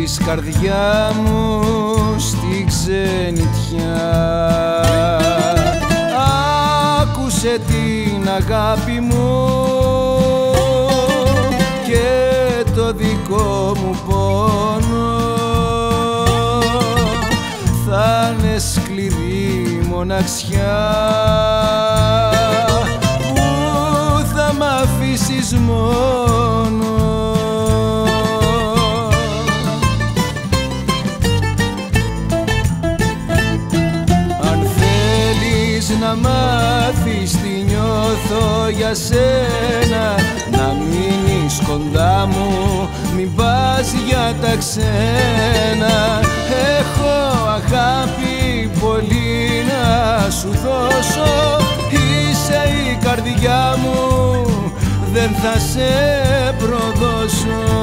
της καρδιά μου στη ξενιτιά. Άκουσε την αγάπη μου και το δικό μου πόνο, θα είναι σκληρή μοναξιά που θα μ' αφήσεις μόνο. Αν θέλεις να μάθεις τι νιώθω για σένα, να μείνεις κοντά μου, μην πας για τα ξένα. Έχω αγάπη πολύ να σου δώσω, είσαι η καρδιά μου, δεν θα σε προδώσω.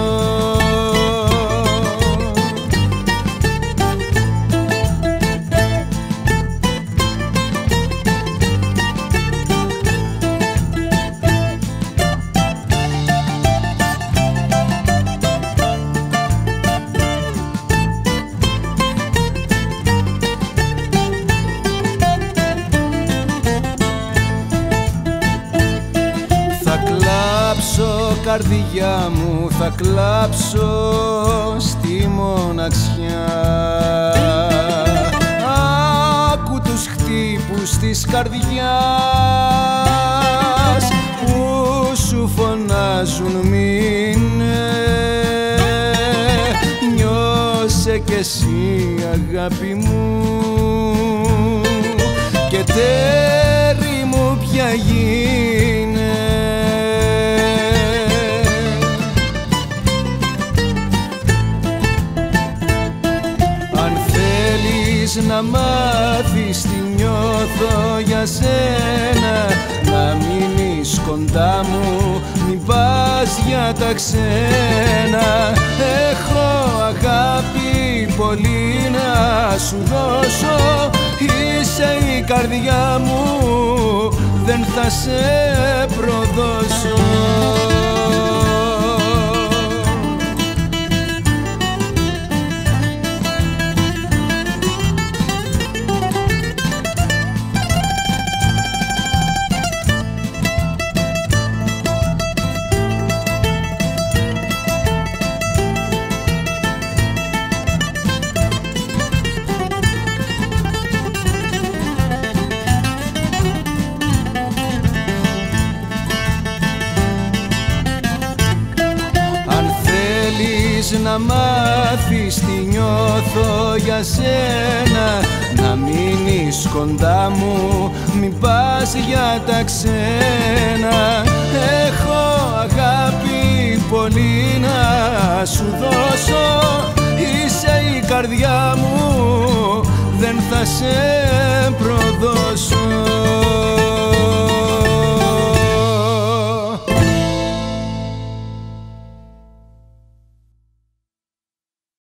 Καρδιά μου, θα κλάψω στη μοναξιά. Άκου τους χτύπους της καρδιάς που σου φωνάζουν μείνε. Νιώσε κι εσύ αγάπη μου και τέρι μου πια γίνε. Να μάθεις τι νιώθω για σένα, να μείνεις κοντά μου, μην πας για τα ξένα. Έχω αγάπη πολύ να σου δώσω, είσαι η καρδιά μου, δεν θα σε προδώσω. Να μάθεις τι νιώθω για σένα, να μείνεις κοντά μου, μην πας για τα ξένα. Έχω αγάπη πολύ να σου δώσω, είσαι η καρδιά μου, δεν θα σε προδώσω.